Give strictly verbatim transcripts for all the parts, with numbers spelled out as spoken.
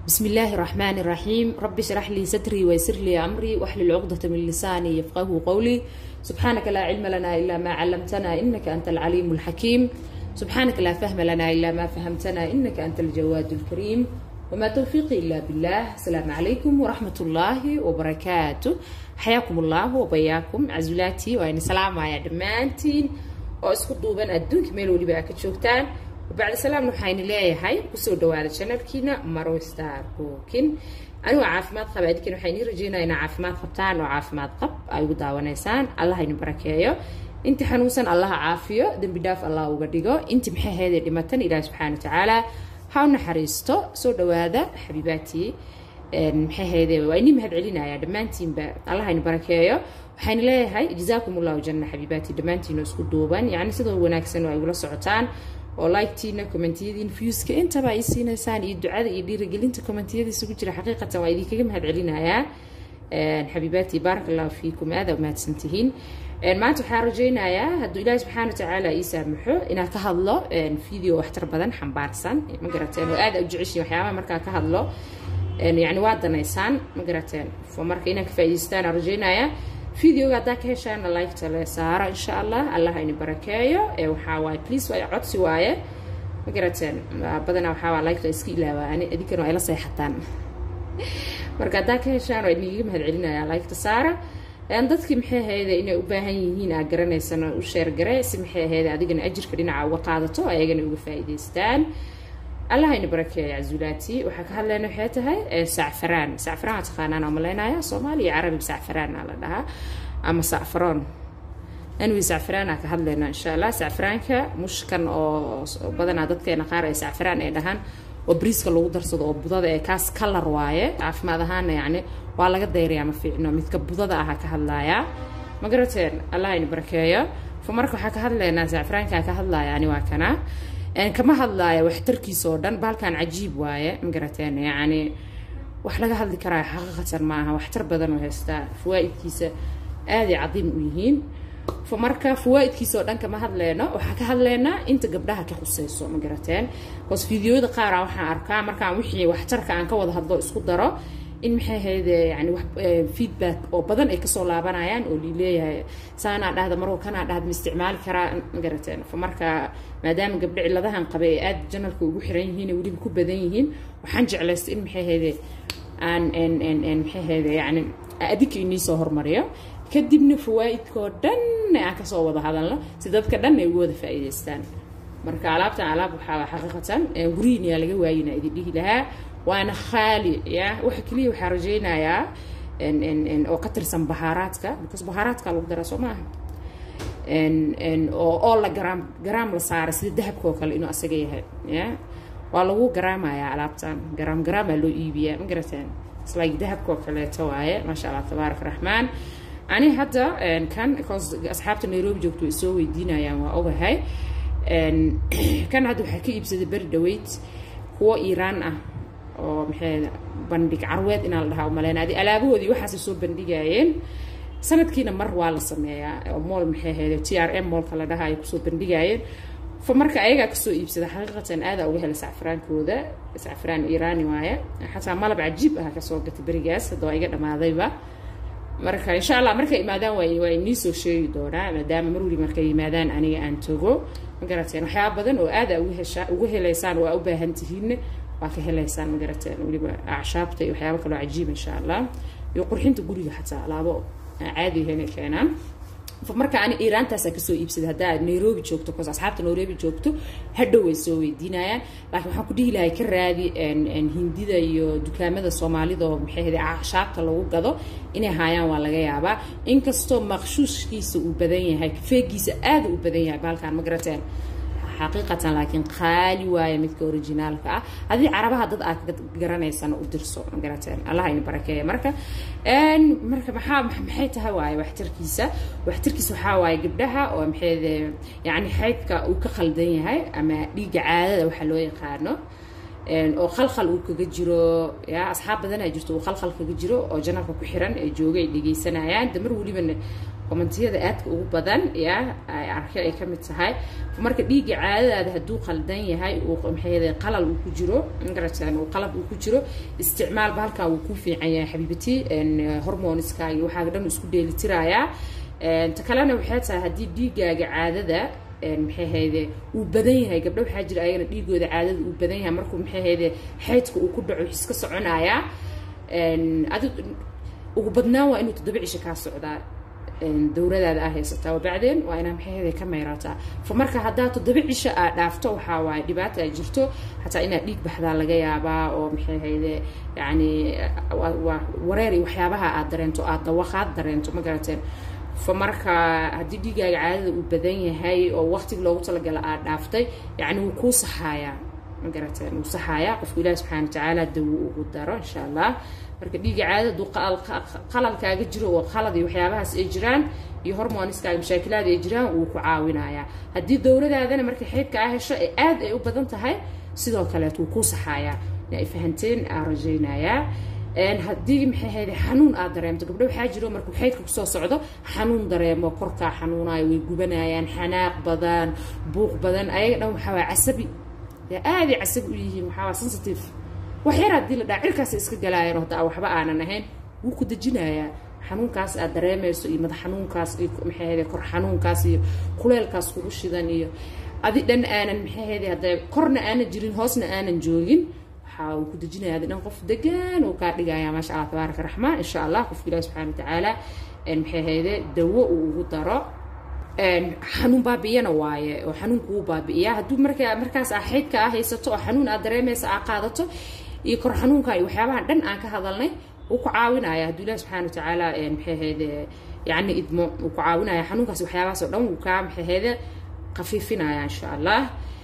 بسم الله الرحمن الرحيم. رب اشرح لي صدري ويسر لي أمري واحلل عقدة من لساني يفقهوا قولي. سبحانك لا علم لنا إلا ما علمتنا إنك أنت العليم الحكيم. سبحانك لا فهم لنا إلا ما فهمتنا إنك أنت الجواد الكريم. وما توفيقي إلا بالله. السلام عليكم ورحمة الله وبركاته. حياكم الله وبياكم عزولاتي وأنا سلام يا دمانتين وأسكت دوبان الدنك ميلو اللي بقى كتشوفتان. وبعد سلام نحين ليه هاي وسو دوالة شنبكينا مرو ستار كوكين أنا عافمات قب أديك نحين رجينا إن عافمات قبتان وعافمات قب أيو داونيسان الله ينبركيه أنت حنوسن الله عافيه دم بداف الله وقديقه أنت محي هذا دمتن إلى سبحانه وتعالى حاولنا حريستو سو دوالة حبيباتي محي هذا وإني مهد علينا يا دمانتين بقى الله ينبركيه وحين ليه هاي جزاكم الله جنة حبيباتي دمانتين وسكت دوبان يعني سيدو وناكسن وأيولا سعوتان oo like-tiina comment-yadiin views-ka intaba ay siinaysaan iyo ducada iyo dhiirigelinta comment-yada isugu jira xaqiiqatan waa idinkaga mahad celinayaa een xabiibaati barakallahu fiikum aad u mahadsantihiin een maanta waxaan rajaynayaa hadduu Ilaahay subhanahu wa ta'ala ii saamaxo inaan ka hadlo een video waxtar badan xambaarsan ma garateen oo aad u jeceshiin waxyaabaha markaa ka hadlo een yani waa danaysaan ma garateen fo marka inaan ka faa'iideystaan rajaynayaa فيديو هذا كهشان لايك تلا سارة إن شاء الله الله يني بركايه وحاول بليز ويا عد سواية مقرتين بدنا وحاول لايك تسكي لا يعني أديك إنه إلا صيحتان مركز هذا كهشان وإني يجمع علينا يا لايك تسارة عندك محي هذا إنه أباهي هنا قرنا سنة وشير قرا سمحي هذا أديك إن أجر كلنا عوقادته أيجنا وفايدة ستان الله يني بركايه عزولاتي وحكى هلا نحيتها سعفران سعفران تخاننا وملينا يا صومالي عربي بسعفران على لها أما سعفران أنوي سعفران كهلنا إن شاء الله سعفرانك مش كان أو بدنا عدد كنا قارئ سعفران إدهان وبريسك اللي درسه أو بضاد كاس كلر وايه عارف ماذا هان يعني وعلى قد داير يعني في إنه متكبضاد أها كهلا يا ما قرأتين الله يني بركايه فمركو حكى هلنا سعفرانك كهلا يعني وكنا يعني كما هلا وحتركي صودن بالكان عجيب وايه مقرتين يعني وحلقة هذي كراي حقيقة معها وحتر بدن وهستا فوائد كيسة آدي عظيم ويهين فمركا فوائد كيسة ودن كما هلنا وحكى هلنا أنت قبلها كخصيصو مقرتين بس فيديو دقارة وحنا أركان مركا وحي وحترك عن كوض هذا اسكو درا إن محي هذا يعني وح فيدباك أو بدن إكسو لابنايان ولي ليه سانا هذا مرو كان هذا مستعمال كرا مقرتين فمركا ما دام قبل على ذهن قبيئات جنالك وحرين هنا ولي بكون بدنيهن وحنجع على إن محي هذا أن أن أن أن محي هذا يعني أديك إني صهر مريا كدبنا فوائد كودن أكسو وضع هذا الله سدد كدن يوجد فائدة استان مركا علابتنا علاب وحا حقيقة قرين يا لجواينا إذا ديه لها وأنا خالي يا وحكلي وحرجينا يا إن إن إن وقتر سم بهاراتك بس بهاراتك لو درسوا معها إن إن أو الله جرام جرام لصار سيد ذهب كوكل إنه أسجيها يا والله جرام يا علابتان جرام جرام له إيبيا مقرتين سلاك ذهب كوكل توايا ما شاء الله تبارك الرحمن أنا حتى إن كان كوز أصحاب النيروبي جوتو يسوي دينا يا ما أوه هاي إن كان هذا حكي بسد برد ويت هو إيران أه oo maxay bandhig carweed in la dhaho maleynadi alaabahoodii waxa soo bandhigayeen sanadkiina mar waa la sameeyaa oo mool maxay heeday T R M mool kala dhahay ku soo bandhigayeen fa marka ayaga ka soo iibsada xaqiiqatan aad uga helay sacfraankooda sacfraan Iiraani waaye xataa malab cajiib ah ka soo gatay barigaas hadoo iga dhamaadayba marka insha Allah marka imaadaan way way ni soo sheegi doonaa maadaama marwali marka imaadaan aniga aan tago ma garateen waxyaabo badan oo aad uga hesha uga helaysaan waa u baahan tihiin وكه ليسان مقرتين ولي أعشابته وحياة كله عجيب إن شاء الله يقرحين تقولي حتى لابو عادي هنا كنا فمركا عن إيران تاسك سوي يبسد هذا نيروبي جوكتو كوز أصحاب نيروبي جوكتو هدوه يسوي دينايا لكن حكودي لها كرادي إن إن هندي ذا يو دكامة الصومالي ذا محيه ذا أعشاب تلو قضوا إنه هايان ولا جيابا إن كستو مخشوش كيس وبدنيه هيك فيجيس آذ وبدنيه بالكان مقرتين حقيقة لكن خالي واي مثل أوريجينال كا هذه عربها ضد أكيد جراني سنة ودرسوا جراتين الله يني بركة مركا إن مركا محا محيتها واي واحتركيسة واحتركيسة حواي قبلها ومحيد يعني حيث كا وكخلدين هاي أما ليج عادة وحلوين قارنو إن وخلخل وكجرو يا أصحاب بدنا يجرتوا وخلخل كجرو أو جناك كحيران جوجي اللي جي سنة يعني دمر ولي من kommentiyada aadka ugu badan ya ay arkay ay kamid tahay marka dhiiga caadadaada haduu qaldan yahay oo maxay qalal uu ku jiro ingarataan oo qalab uu ku jiro isticmaal bahalka uu ku fiican yahay xabiibti in hormoneska iyo waxa dhan isku dheeli tiraya een ta kalena waxay tahay hadii dhiigaaga caadada een maxay hayde uu badan yahay gabdho waxa jira ayagana dhiigooda caadada uu badan yahay markuu maxay hayde xeydka uu ku dhaco iska soconaya een adu ugu badnaa waa inuu toddoba cisho ka socdaa een dowradaada ah haysataa oo bacdeen waa inaa maxay hayde ka meerataa famarka hadaa toddoba cisho aad dhaafto waxa waay dhibaato ay jirto hatta inaad dhiig baxdaa laga yaabaa oo maxay hayde yaani waa wareeri waxyaabaha aad dareento aad dawaqaad dareento ma garateen famarka hadii dhiigaaga caadada uu badan yahay oo waqtiga loogu talagalay aad dhaaftay yaani uu ku saxaaya ma garateen uu saxaaya qofka Ilaahay subhanahu wa ta'ala dawo ugu daro insha Allah marka dhiiga caadada uu qalalkaaga jiro oo qalad iyo waxyaabahaas ay jiraan iyo hormoneska mashaakilaad ay jiraan uu ku caawinaya hadii dowladaadana marka xeydka ah hesho ay aad ay u badan tahay sidoo kale uu ku saxaaya ay fahanteen arajeynaya een hadii maxay hayde xanuun aad dareemto gabdho waxa jiro markuu xeydka ku soo socdo xanuun dareemo korka xanuunayo way gubanayaan xanaaq badan buuq badan ayaga dhan waxa waa casabi ya aadi casab u yihiin waxa waa sensitive waxyar hadii la dhaacirkaas iska galaayeen hada waxba aanan ahayn wuu ku dajinaya xanuunkaas aad dareemayso iyo madax xanuunkaas iyo maxay hayde kor xanuunkaas iyo kuleelkaas kugu shidan iyo adi dhan aanan maxay hayde hada korna aanan jirin hoosna aanan joogin حاول كدجنا هذا نقف دجان وكادجا يا ما شاء الله تبارك الرحمن إن شاء الله كف الله سبحانه وتعالى إن هذا دواء وغطرة إن حنون بابينا واي وحنون كوب بابيا هدو مركز مركز أحد كأهي ستو حنون أدريمس عقادته يكر حنون كاي وحيابها دن أنك هذا لنا وكعاونا يا هدو الله سبحانه وتعالى إن هذا يعني إدم وكعاونا يا حنون كاس وحيابها صدام وكام هذا خفيفنا يا إن شاء الله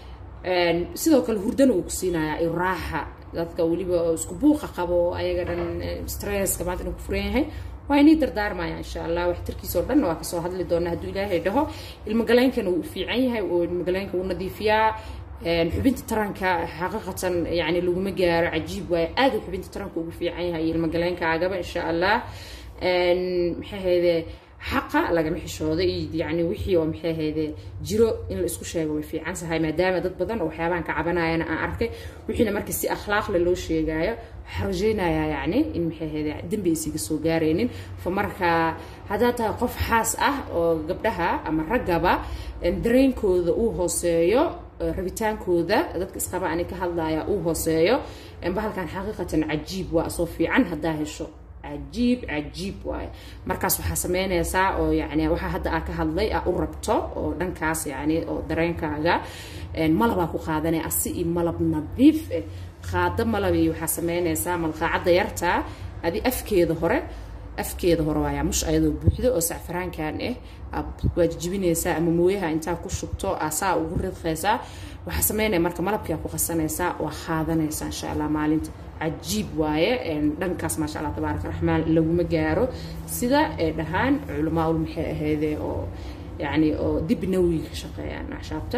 إن سيدوك الهردن وكسينا يا الراحة dadka waliba isku buuqa qabo ayaga dhan stress ka baad inuu ku furan yahay waa inay dardaarmayaan insha Allah wax tirkiiso dhan waa ka soo hadli doona haduu Ilaahay dhaho ilma galeenkan uu fiican yahay oo ilma galeenka uu nadiifiyaa een xubinta taranka xaqiiqatan yaani lagu ma gaaro cajiib way aad xubinta taranka ugu fiican yahay ilma galeenka agaba insha Allah een maxay حقا laga mixishooday yaani wixii oo maxay hayde jiro in la isku sheego way fiican sahay maadaama dad badan oo waxyaaban ka cabanayana aan arkay wixina markii si akhlaaq loo sheegayo xarjeynaya yaani in maxay hayde dambi isiga soo gaareenin fa marka hadaa taa qof xaas ah oo gabdhaha ama ragaba dareenkooda uu hooseeyo rabitaankooda dadka isqaba aan ka hadlaya uu hooseeyo bahalkan xaqiiqatan cajiib waa soo fiican hadaa hesho عجيب عجيب واي مركز waxa sameynaysa oo yaani waxa hadda aan ka hadlay ah u rabto oo dhankaas yaani oo dareenkaaga een malaba ku qaadanay asi iyo malab nadiif qaada malab iyo waxa sameynaysa malqaacada yarta adi afkeeda hore afkeeda hore waaya mush ayadoo buuxdo oo safraankan eh waajibinaysa ama mooyaha inta ku shubto asaa ugu ridqaysa waxa sameynay marka malabka ku qasanaysa waa qaadanaysa insha Allah maalinta عجيب وايه ان دنكاس ما شاء الله تبارك الرحمن لو ما جارو سدا دهان علماء المحي هذا او يعني او دب نووي شقيان عشابته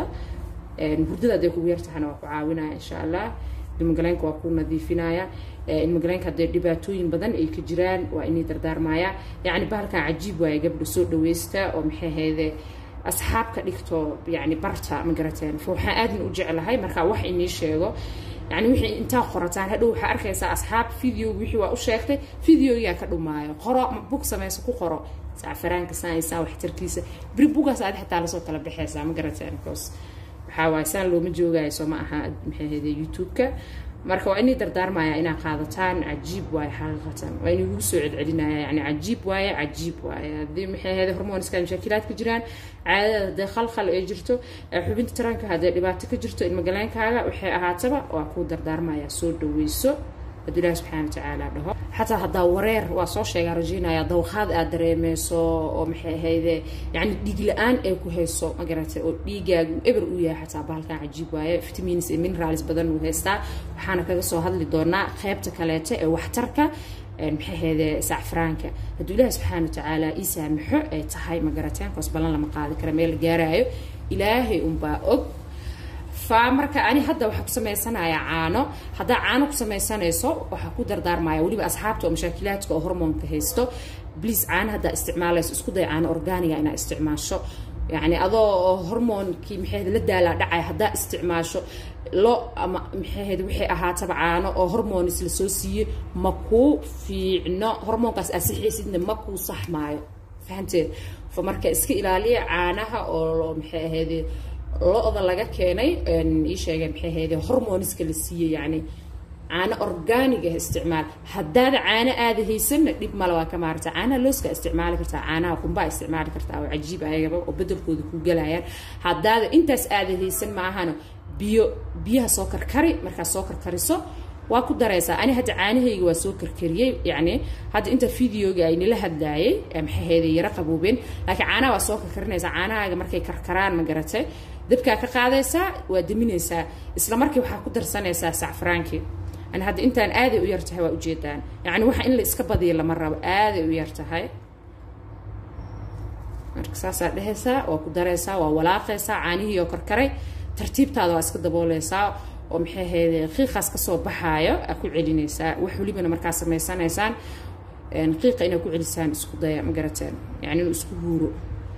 ان بردada ay ku yeertaana waa ku caawinaa insha Allah dimagalaynka waa ku nadiifinaya in magalaynka hadii dhibaatooyin badan ay ka jiraan waa inay dardaarmaya yani bahalkan cajiib waaye gabdho soo dhaweysta oo maxay hayde asxaabka dhigto yani barta ma garateen waxa aad u jecelahay marka wax inii sheego يعني وحي انت قرطان هادو waxa arkaysa asxaab video wixii waa u sheegtay video yaa ka dhumaayo qoro book sameeyso ku qoro saafaraanka saaysa wax tirkiisa bari buugaas aad xataa la soo kala bixaysa ma garateen koos waxa waaysan loo ma joogay soo ma aha maxay heeday youtube-ka marka waa inay dardaarmaya ina qaadataan cajiib waay xaqiiqatan waa inay ugu soo celcelinaya yani cajiib waay cajiib waay hadii maxay heeday hormoneska mashaakilaad ka jiraan caadada khalkhal ay jirto xubinta taranka hadii dhibaato ka jirto in magaalaankaaga waxay ahaataba waa ku dardaarmaya soo dhaweyso الله سبحانه وتعالى ده حتى هذا ورير وصوشة رجينا يا دوخات أدريمسو ومحي هذا يعني ديج الآن إيكو هيسو ما قرأت ديجا إبر ويا حتى بالكان عجيب ويا فيتامين سي من رالس بدن وهستا وحنا كذا هذا اللي دورنا خيبت كلاته وحتركه محي هذا سعفرانك هدو الله سبحانه وتعالى يسامحه تهاي ما قرأتين كوس بلان لما قال كراميل جارايو إلهي أمباؤك فمركا أنا هذا وحكي سميسنا يا عانو هذا عانو سميسنا يسوع وحكو دردار معي ولي بأصحابته ومشاكلاتك وهرمون كهيستو بليز عان هذا استعماله اسكو داي عان أورجانيا إنا استعماشه يعني أضو هرمون كي محيد لدالا دعاي هذا استعماشه لو أما محيد وحي أها تبعانه أو هرمون السلسوسي مكو في عنا هرمون قاس أسحي سيدنا مكو صح معي فهمتي فمركا اسكي إلالي عانها أو محيد لو أضل لغا كيني إن إيش يجي محيد هرمون السلسية يعني عانة أورجانية استعمال هداد عانة هذه هي سنة ديب ملوا كمارتا عانة لوسك استعمال كرتا عانة وكمبا استعمال كرتا وعجيب هاي وبدل كود كوجلاير هداد أنت هذه هي سنة معهنا بيو بيها سكر كري مركز سكر كريسو واكو دراسة أنا هاد عانة هي جوا سكر كريه يعني هاد أنت فيديو جاي نله هداي أم هذه يرقبوا بين لكن عانة وسكر كرنيز عانة مركز كركران مجرته دبكا كقاعدة ودمينيسا إسلام مركز وحكو درسنا سا سعفرانكي أنا هاد أنت آذي ويرتهي وأجيدان يعني وحا إن اللي إسكبضي إلا مرة آذي ويرتهي مركساسا لهسا وكدريسا وولاقيسا عانيه يوكركري ترتيب تاذو أسكد بوليسا ومحي هذي خيخاس كسو بحايا أكو علينيسا وحولي بنا مركاسا ميسان إيسان نقيقة إنا أكو عليسان إسكو ضيا مقرتين يعني إسكو هورو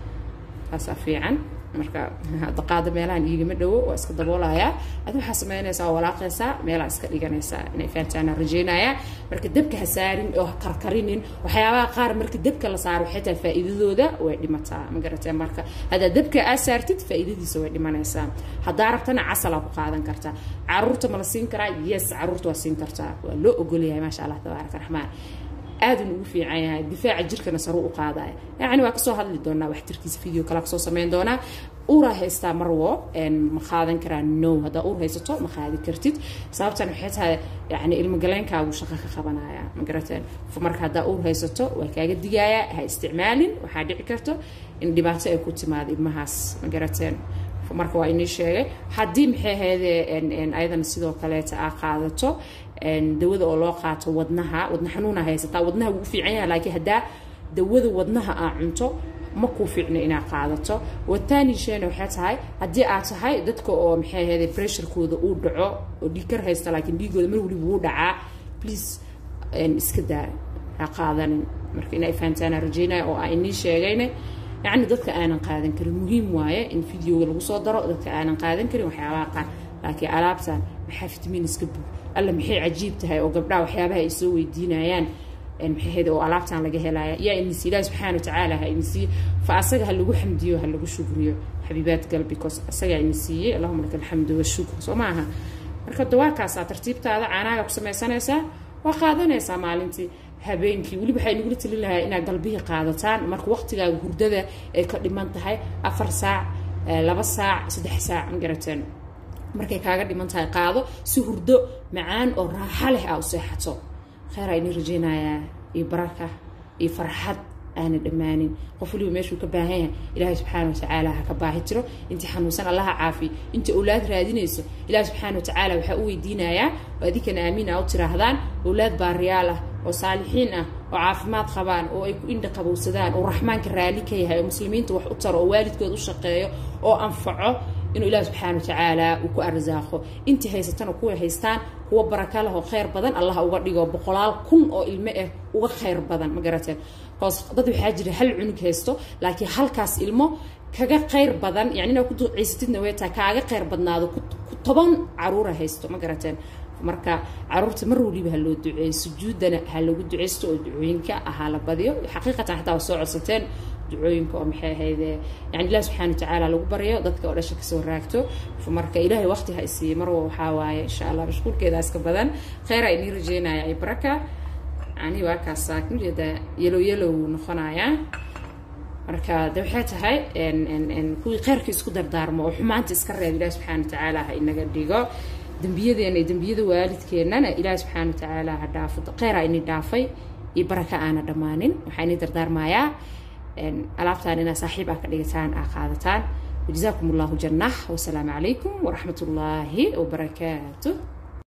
هاسا فيعا marka daqaada meelahan iiga dhawo waa iska daboolaya aad waxa sameynaysaa walaaqaysa meelaha iska dhiganaysa inay faantaan rajeynaya marka dabka ha saarin oo karkarinin waxyaabaha qaar marka dabka la saaro xitaa faa'iidadooda way dhimataa ma garatay marka hada dabka aad saartid faa'iidadiisa way dhimanaysaa hadaa rabtana casal ku qaadan kartaa caruurta ma la siin karaa yes caruurta waa siin kartaa waa loo ogol yahay ma sha Allah tabaaraka raxmaan آدم وفي عيا دفاع جركنا سروا قاضي يعني وقصوا هذا اللي دونا واحتركيز فيديو كلا قصوا سمين دونا أورا هيستا مروة إن مخاذن كران نو هذا أورا هيستا مخاذ كرتيت سببتنا حيتها يعني المجالين كابو شقة خبنايا مقرتين فمرك هذا أورا هيستا وكاجد دقايا هاي استعمال وحادي كرتو إن دبعته يكون تمادي مهاس مقرتين فمرك وإني شيء حدي محي هذا إن إن أيضا السيدو كليت أقاعدته إن دوّد أولاقات ودنها ودن حنونها هيستا ودنها وفي عينها لكن هدا دوّد ودنها أعنته ماكو في عنا إنا قاعدته والثاني شيء نوحات هاي هدي أعت هاي دتكو أو محي هذا بريشر كود أودعو وديكر هيستا لكن ديجو دمر ولي بودعة بليز إن إسكدا قاعدن مركينا إفانتنا رجينا أو إني شيء يعني دتك أنا قاعدن كريم مهم وايا إن فيديو اللي صدره دتك أنا قاعدن كريم وحياة لكن ألعبتان محفت مين إسكبو الله محي عجيبتها أو قبلها وحيابها يسوي دينايان إن محي هذا وألعبتان لقيها لا يا إنسي الله سبحانه وتعالى هإنسي فأسجها اللي حمديه هاللي شكريه حبيبات قلبي كوس أسجع إنسي اللهم لك الحمد والشكر ومعها مركب دواك على ترتيب تاع عنا قسمة سنة سنة وقاعدنا سامع أنتي habeenkii wali waxay nagu talin lahaa ina qalbiga qaadataan marka waqtiga hurdada ay ka dhiman tahay afar saac laba saac saddex saac ma garateen markay kaaga dhiman tahay qaado si hurdo macaan oo raaxo leh aad u seexato khayr ay rajeenayaa iyo baraka iyo farxad aan dhamaanin qof waliba meeshuu ka baahan yahay ilaahay subxaanahu wa ta'aala ha ka baahi tiro inta xanuunsan Allah caafi inta awlaad raadinayso ilaahay subxaanahu wa ta'aala waxa uu weydiinayaa waadikana aamiin aad tirahdaan awlaad baariyaal ah oo saalixiin ah oo caafimaad qabaan oo ay ku indha qabowsadaan oo raxmaanka raali ka yahay oo muslimiinta wax u taro oo waalidkood u shaqeeyo oo anfaco inuu ilaahay subxaanahu wa ta'aala uu ku arzaaqo inta haysatan kuwa haystaan kuwa baraka leh oo khayr badan Allah uga dhigo boqolaal kun oo ilmo ah uga khayr badan ma garateen qof dad waxa jira hal cunug haysto laakiin halkaas ilmo kaga khayr badan yani inaa ku duceysatidna way taa kaaga khayr badnaado ku toban caruur haysto ma garateen marka caruurta mar waliba hal loo duceeyo sujuudana hal lagu duceysto oo ducooyinka aha la badiyo xaqiiqatan xataa soo codsateen ducooyinka oo maxay ahaydee yani ilaahay subxaanahu wa ta'aala lagu baryo dadka oo dhasha ka soo raagto marka ilaahay waqti ha isii mar waxa waaye insha Allah mashquulkeeda iska badan khayr ay ni rajeynaya ay baraka ani waa ka saaknida yelo yelo noqonaya marka waxay tahay in in in kuwii khayrka isku dardaarmo oo xumaanta iska reeb ilaahay subxaanahu wa ta'aala ha inaga dhigo dambiyadeenna dambiyada waalidkeennana ilaahay subxaanahu wa ta'aala ha dhaafo khayr ay ni dhaafay iyo baraka aana dhamaanin waxaan idin dardaarmayaa in alaabtaan ina saaxiib ah ka dhigataan ah qaadataan وجزاكم الله جنة والسلام عليكم ورحمة الله وبركاته.